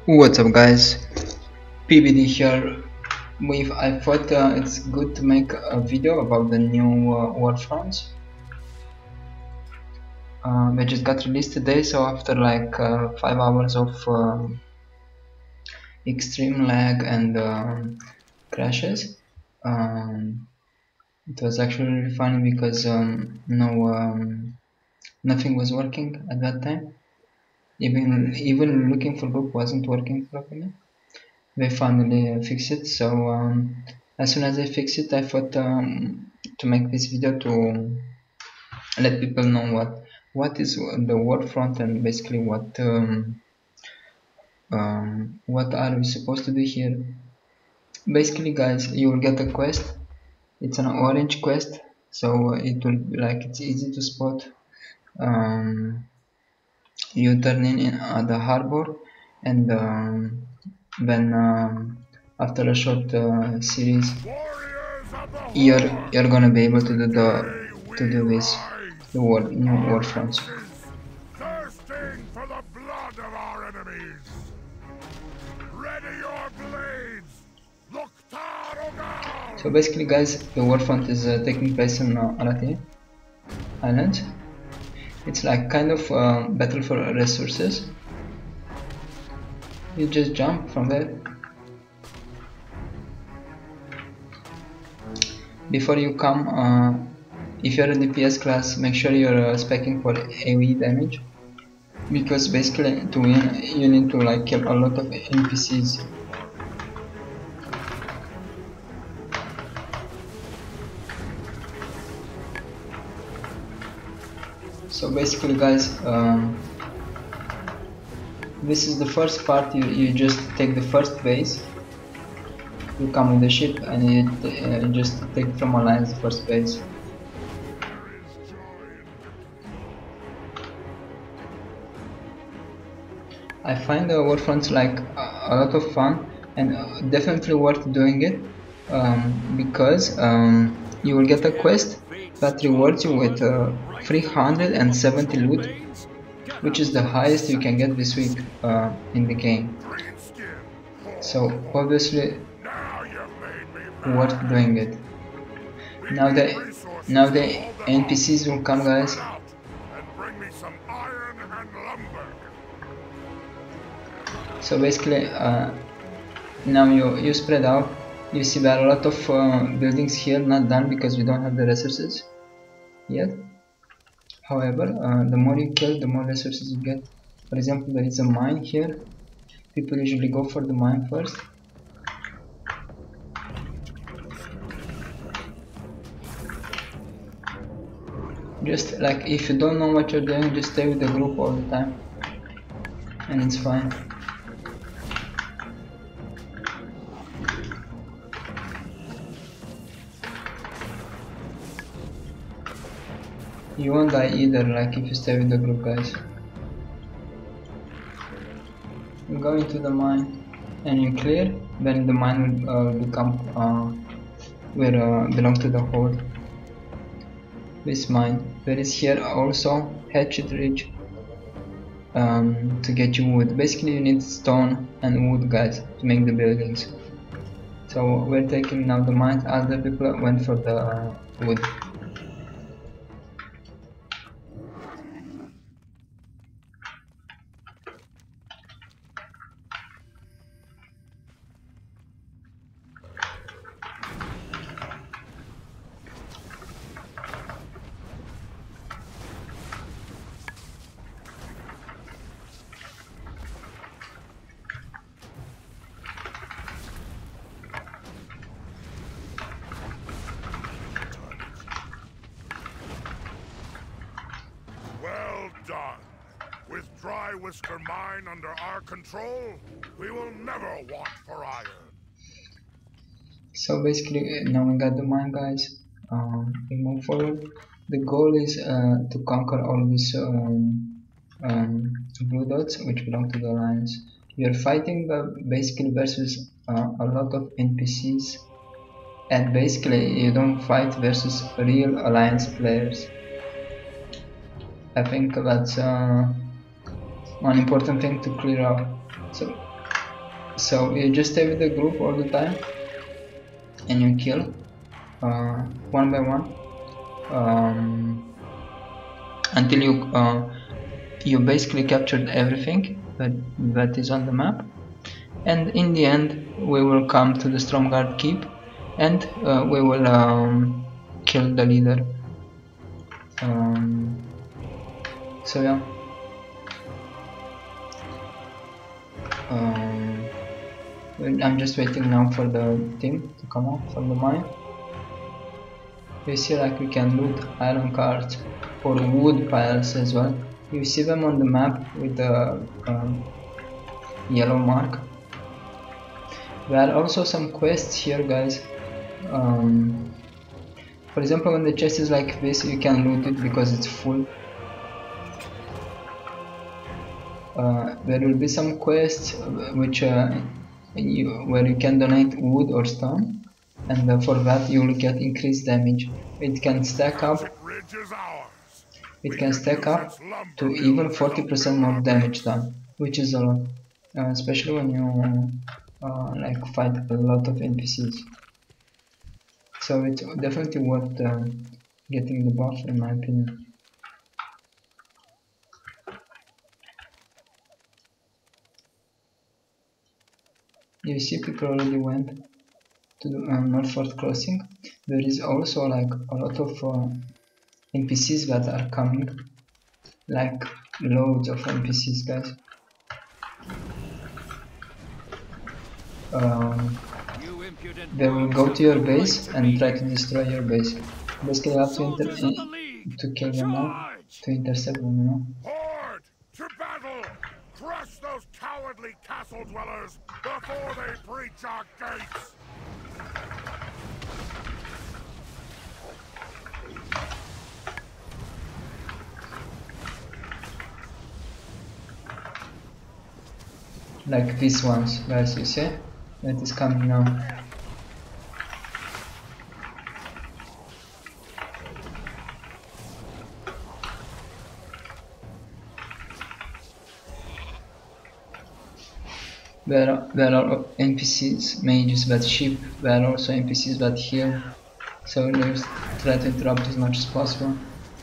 What's up guys, PBD here. I thought it's good to make a video about the new Warfronts. They just got released today, so after like 5 hours of extreme lag and crashes, it was actually really funny because nothing was working at that time. Even looking for book wasn't working properly. They finally fixed it, so as soon as I fix it, I thought to make this video to let people know what is the Warfront and basically what are we supposed to do here. Basically guys, you will get a quest. It's an orange quest, so it will be like it's easy to spot. You turn in at the harbor, and then after a short series, you're gonna be able to do this new Warfronts. Thirsting for the blood of our enemies. Ready your blades. Lordaeron. So basically guys, the Warfront is taking place in Arathi Highlands. It's like kind of battle for resources. You just jump from there. Before you come, if you're a DPS class, make sure you're speccing for AoE damage, because basically to win you need to like kill a lot of NPCs. So basically guys, this is the first part. You just take the first base. You come with the ship and you just take from alliance the first base. I find the Warfronts like a lot of fun and definitely worth doing it, because you will get a quest that rewards you with 370 loot, which is the highest you can get this week in the game. So obviously worth doing it. Now the NPCs will come, guys. So basically now you spread out. You see there are a lot of buildings here not done because we don't have the resources yet. However, the more you kill, the more resources you get. For example, there is a mine here. People usually go for the mine first. Just like if you don't know what you're doing, just stay with the group all the time and it's fine. You won't die either, like if you stay with the group, guys. You go into the mine and you clear, then the mine will become belong to the Horde. This mine. There is here also hatchet ridge to get you wood. Basically you need stone and wood, guys, to make the buildings. So we're taking now the mines. Other people went for the wood. Done. With Dry Whisker Mine under our control, we will never want for iron. So basically now we got the mine, guys. We move forward. The goal is to conquer all these blue dots which belong to the alliance. You're fighting basically versus a lot of NPCs, and basically you don't fight versus real alliance players. I think that's one important thing to clear up. So So you just stay with the group all the time, and you kill one by one until you basically captured everything that is on the map. And in the end, we will come to the Stromgarde keep, and we will kill the leader. So yeah. I'm just waiting now for the team to come up from the mine. You see, like, we can loot iron carts or wood piles as well. You see them on the map with the yellow mark. There are also some quests here, guys. For example, when the chest is like this, you can loot it because it's full. There will be some quests which where you can donate wood or stone, and for that you will get increased damage. It can stack up. It can stack up to even 40% more damage done, which is a lot, especially when you like fight a lot of NPCs. So it's definitely worth getting the buff, in my opinion. You see, people already went to the Northford Crossing. There is also like a lot of NPCs that are coming, like loads of NPCs, guys. They will go to your base and try to destroy your base. Basically, you have to kill them all, to intercept them, you know. Horde! To battle! Crush those cowardly castle dwellers before they breach our gates! Like these ones, guys, you see? That is coming now. There are NPCs, mages that ship, there are also NPCs that heal, so let's try to interrupt as much as possible.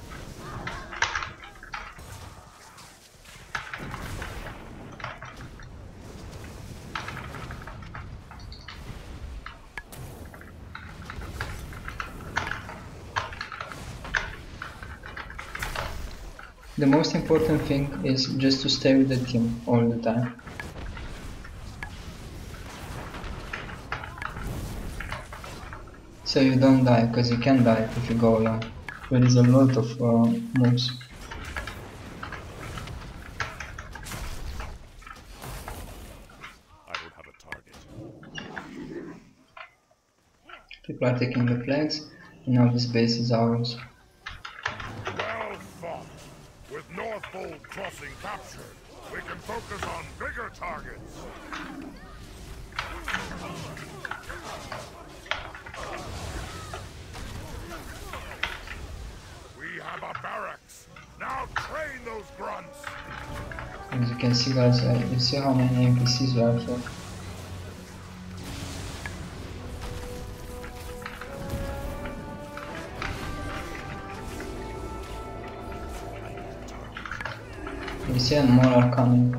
The most important thing is just to stay with the team all the time. So you don't die, because you can die if you go alone. There is a lot of moves. I don't have a target. People are taking the flags, and now this base is ours. Well fought. With Northfold Crossing captured, we can focus on bigger targets. We have a barracks. Now train those grunts. As you can see, guys, you see how many NPCs we have here. You see, and more are coming.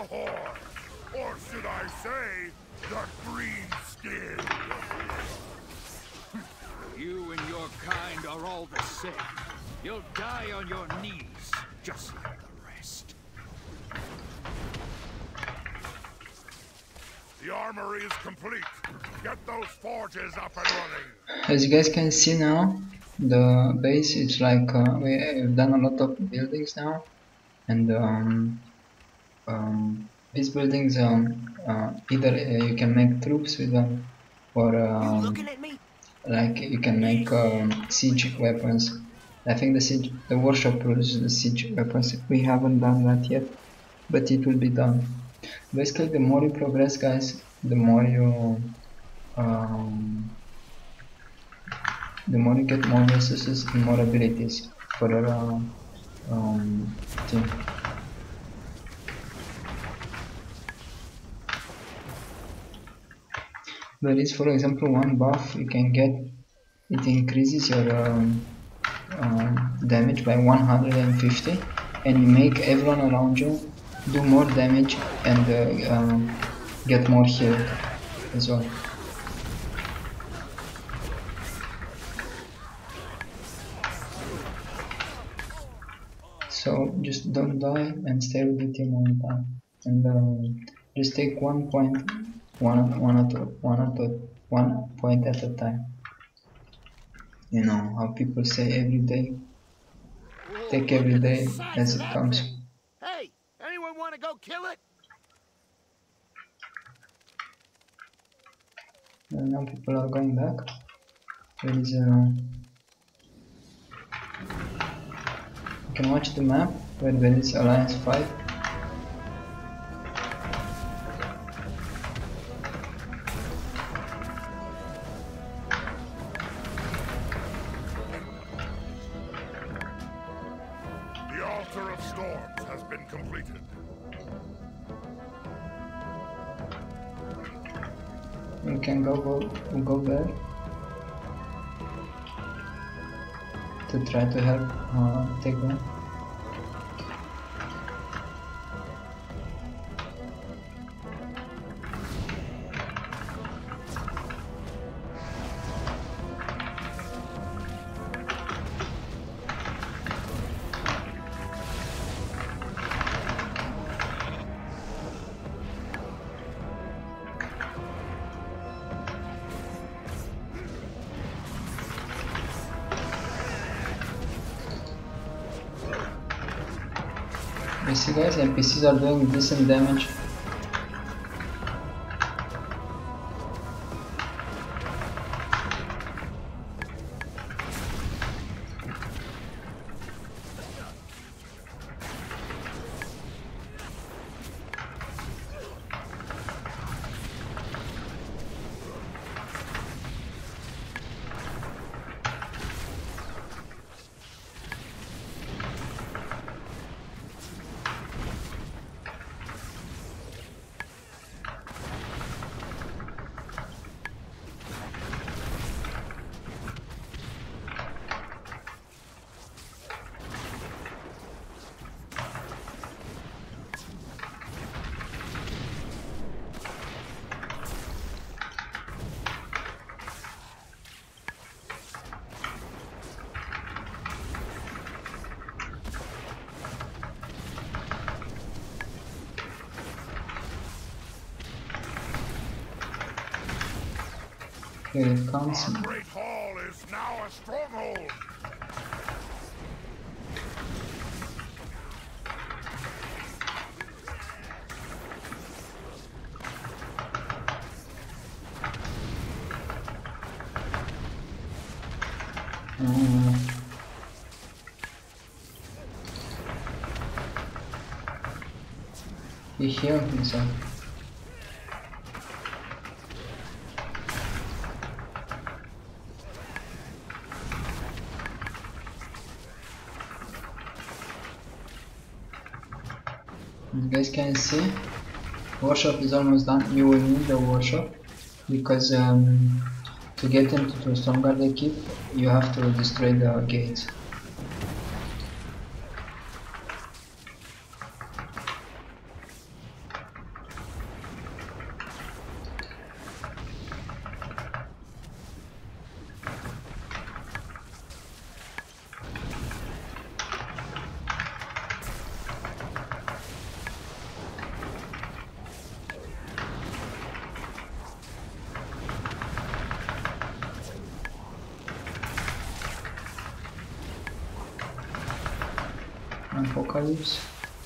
Horde! Or should I say, the green skin? You and your kind are all the same. You'll die on your knees, just like the rest. The armory is complete. Get those forges up and running. As you guys can see now, the base is like we've done a lot of buildings now, and these buildings either you can make troops with them, or like you can make siege weapons. I think the workshop produces the siege weapons. We haven't done that yet, but it will be done. Basically, the more you progress, guys, the more you get more resources and more abilities for your team. There is, for example, one buff you can get. It increases your damage by 150, and you make everyone around you do more damage and get more healed as well. So just don't die and stay with the team all the time, and just take one point at a time. You know how people say every day. Take every day as it comes. Hey, anyone want to go kill it? And now people are going back. There is you can watch the map where there is Alliance 5. The Altar of Storms has been completed. You can go there to try to help take them. You see guys, NPCs are doing decent damage. Here it comes. Our great hall is now a stronghold. He healed himself. You guys can see, workshop is almost done. You will need the workshop because to get into the Stromgarde keep, you have to destroy the gates. Apocalypse.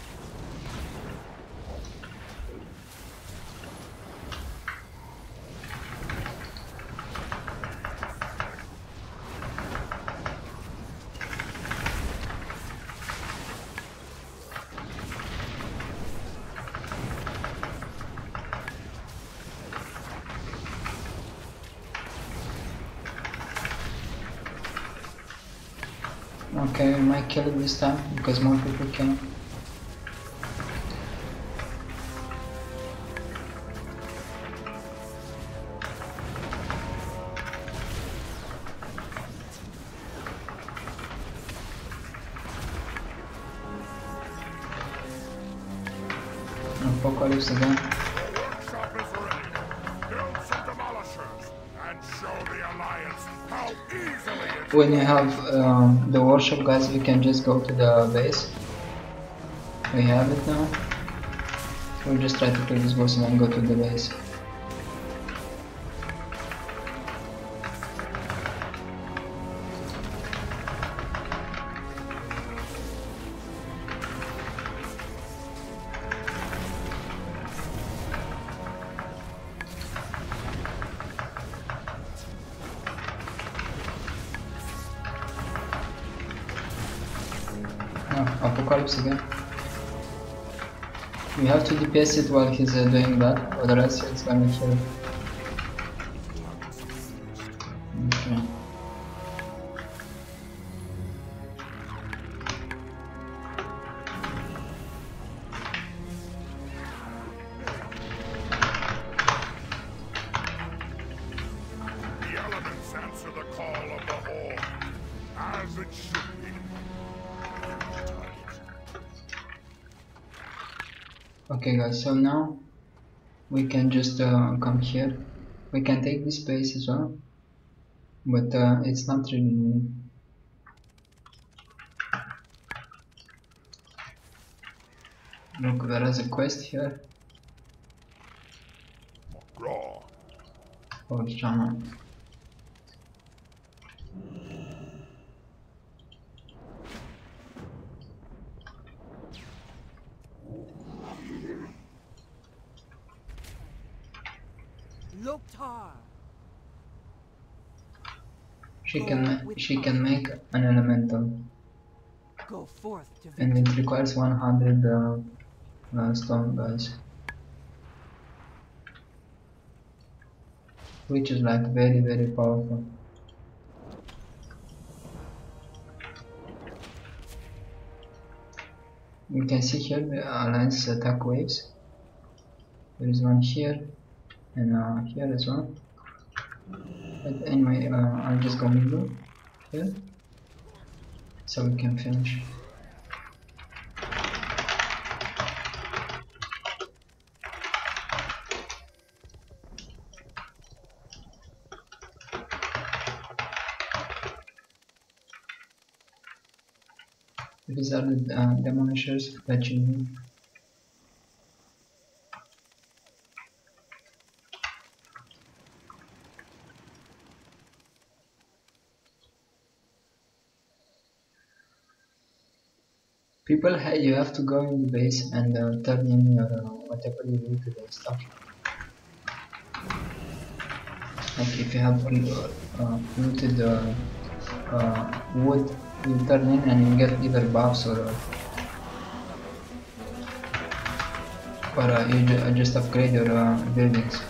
Okay, we might kill it this time because more people came. Apocalypse again. Workshop is ready. Build some demolishers and show the Alliance how easily it When you have the workshop, guys, we can just go to the base. We have it now. We'll just try to kill this boss and then go to the base. Apocalypse again. We have to DPS it while he's doing that, otherwise it's gonna kill. Okay. The elements answer the call of the Horde, as it should be. Okay guys, so now we can just come here. We can take this space as well, but it's not really needed. Look, there is a quest here. Raw. Oh, shaman. She can make an elemental, Go forth to and it requires 100 stone, guys, which is like very powerful. You can see here the Alliance attack waves. There is one here and here as well. But anyway, I'll just go middle here so we can finish. These are the demolishers that you need. People, you have to go in the base and turn in your whatever you need to the stuff. Like if you have looted wood, you turn in and you get either buffs or you just upgrade your buildings.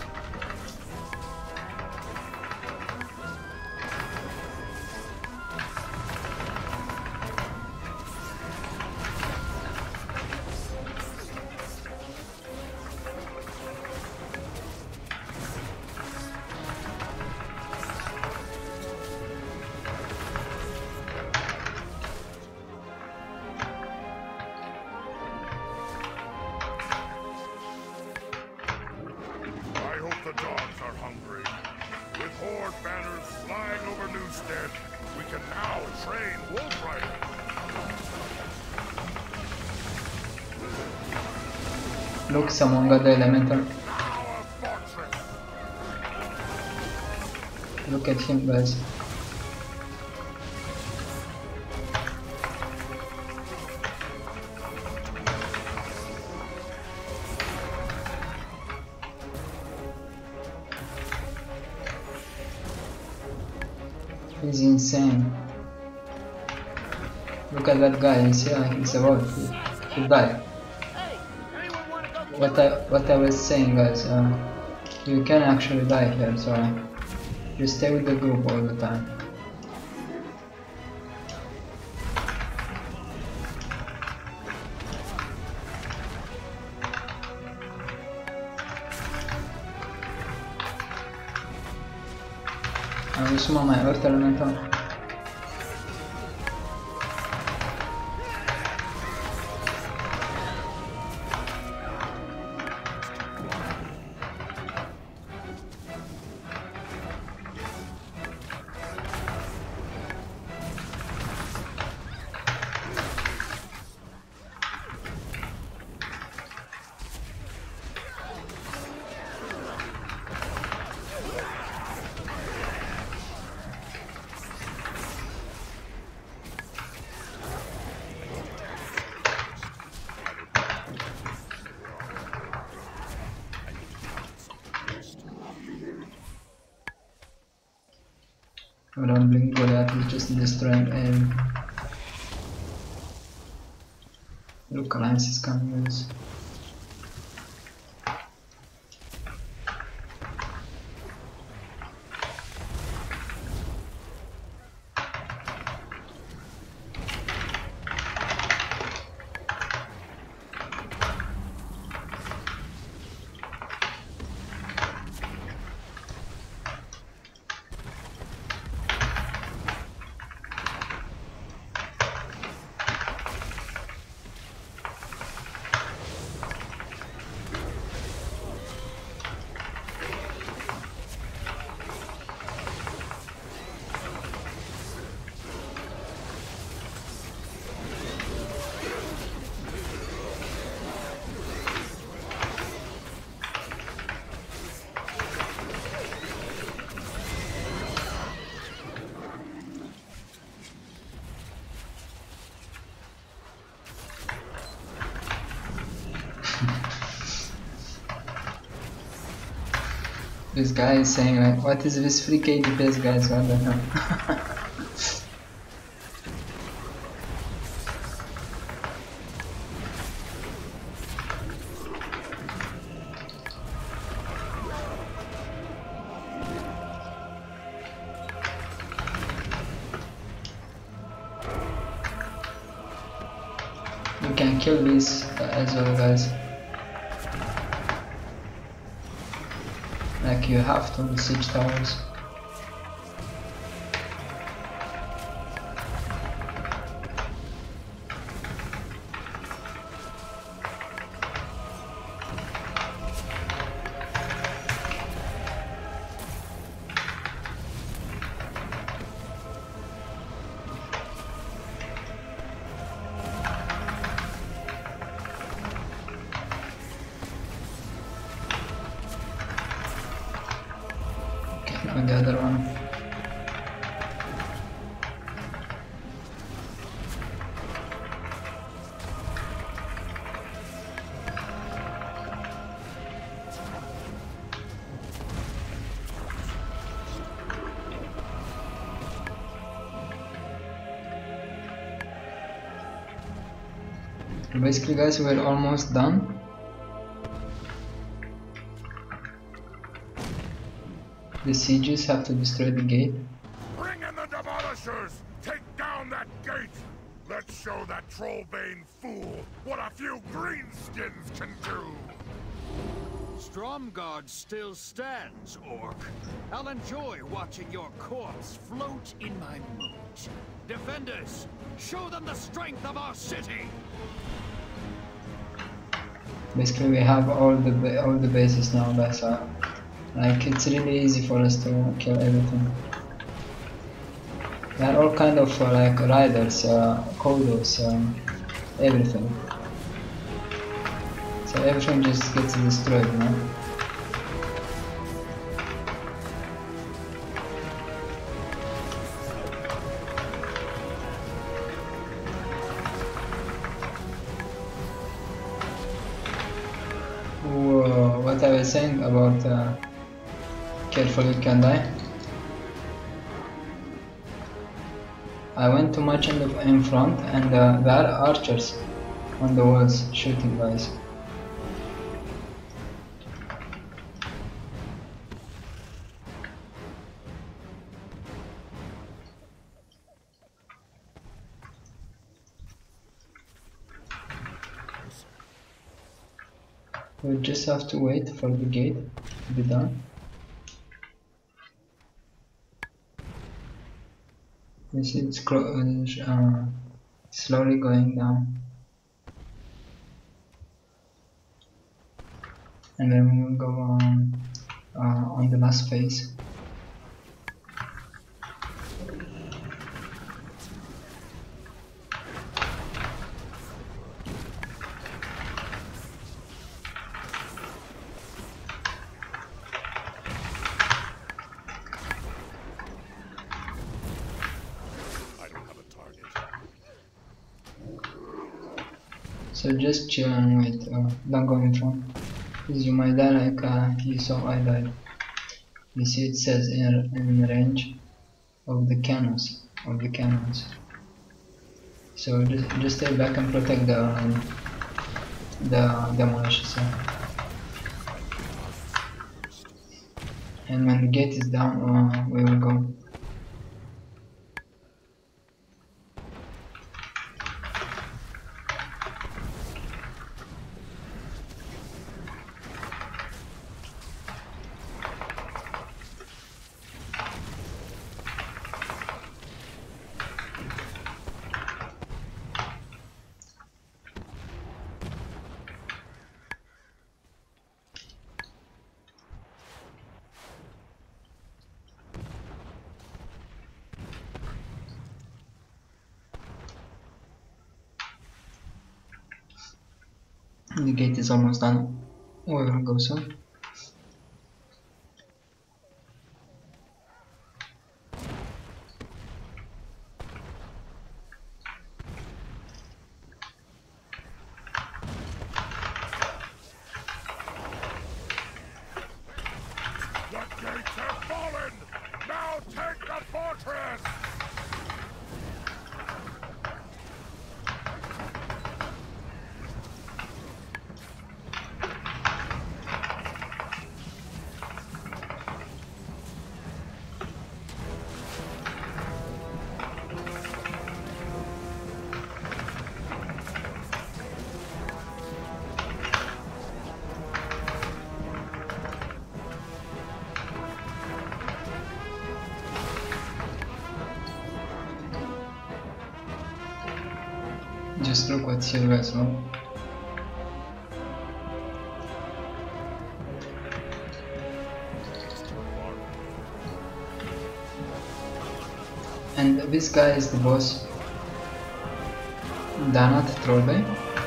The dogs are hungry. With Horde banners flying over Newstead, we can now train wolf riders. Look, someone got the elemental. Now a fortress. Look at him, guys. He's insane. Look at that guy, you see, he's about to die. What I was saying, guys, you can actually die here, so just stay with the group all the time. I will summon my Earth Elemental. Rumbling Goliath is just destroying him. Look, Alliance is coming with us. This guy is saying like, what is this free KDPS, guys, what the hell? You can kill these as well, guys. Like you have to on the siege towers. And the other one. Basically, guys, we're almost done. The sieges have to destroy the gate. Bring in the demolishers! Take down that gate! Let's show that trollbane fool what a few greenskins can do! Stromgarde still stands, Orc. I'll enjoy watching your corpse float in my moat. Defenders, show them the strength of our city! Basically, we have all the bases now, guys. Like it's really easy for us to kill everything. There are all kind of like riders, kodos, everything. So everything just gets destroyed, you know? Whoa, what I was saying about careful, you can die. I went too much in front, and there are archers on the walls shooting guys. We just have to wait for the gate to be done. You see it's slowly going down. And then we will go on the last phase. So just chill and wait, don't go in front, because you might die like you saw I died. You see it says in range of the cannons, So just stay back and protect the demolition cell. And when the gate is down, we will go. The gate is almost done. We will go soon. The gates have fallen! Now take the fortress! Just look what's here as well. And this guy is the boss. Danat Trollbane.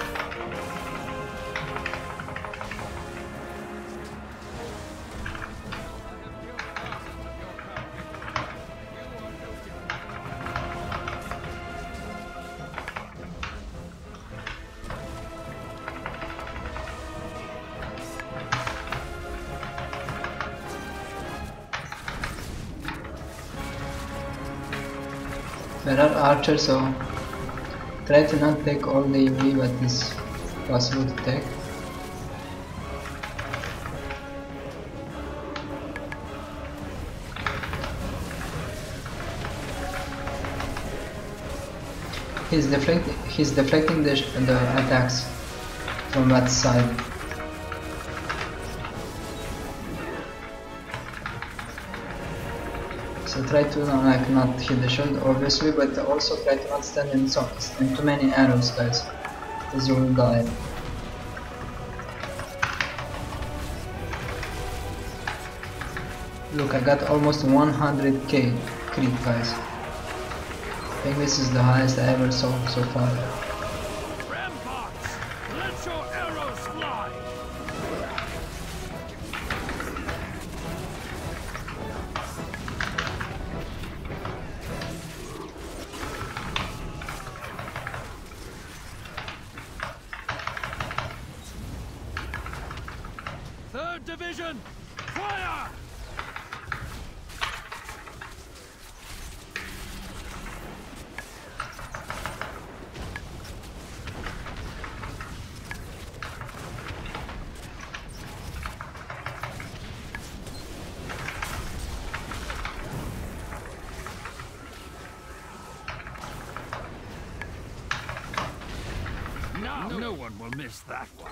There are archers, so try to not take all the EV that is possible to take. He's deflecting the attacks from that side. So try to not hit the shield obviously, but also try to not stand in too many arrows guys, because you will die. Look, I got almost 100k crit guys. I think this is the highest I ever saw so far. Ramparts, let your arrows fly! Third Division, fire! one will miss that one.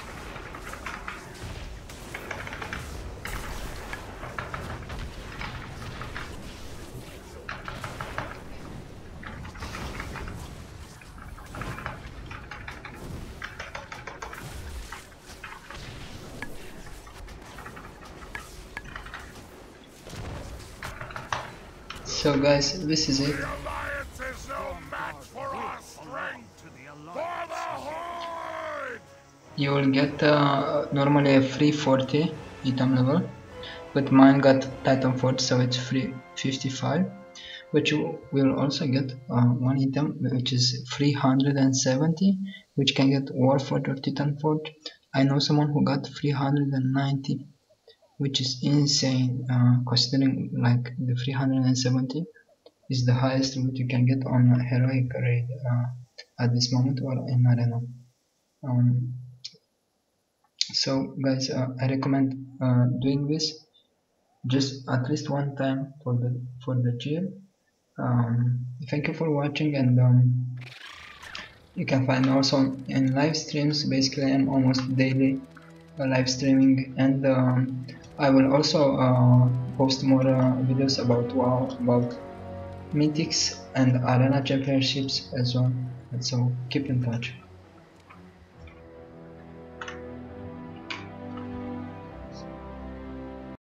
So guys, this is it. The Alliance is no match for our strength. For the Horde! You will get normally a free 40 item level, but mine got Titan Forge, so it's free 55. But you will also get one item which is 370, which can get Warforged or Titan Forge. I know someone who got 390, which is insane, considering like the 370 is the highest loot you can get on a heroic raid at this moment or in arena. So guys, I recommend doing this just at least one time for the chill. Thank you for watching, and you can find me also in live streams. Basically, I'm almost daily live streaming, and I will also post more videos about WoW, about mythics and arena championships as well. And so keep in touch.